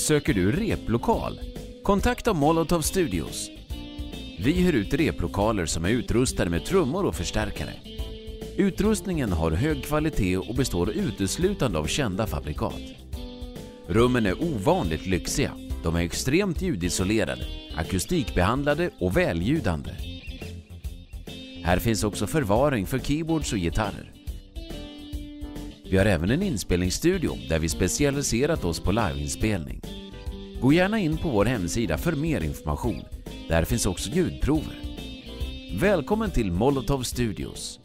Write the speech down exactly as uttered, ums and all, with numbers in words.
Söker du replokal? Kontakta Molotov Studios. Vi hyr ut replokaler som är utrustade med trummor och förstärkare. Utrustningen har hög kvalitet och består uteslutande av kända fabrikat. Rummen är ovanligt lyxiga. De är extremt ljudisolerade, akustikbehandlade och välljudande. Här finns också förvaring för keyboards och gitarrer. Vi har även en inspelningsstudio där vi specialiserat oss på liveinspelning. Gå gärna in på vår hemsida för mer information. Där finns också ljudprover. Välkommen till Molotov Studios.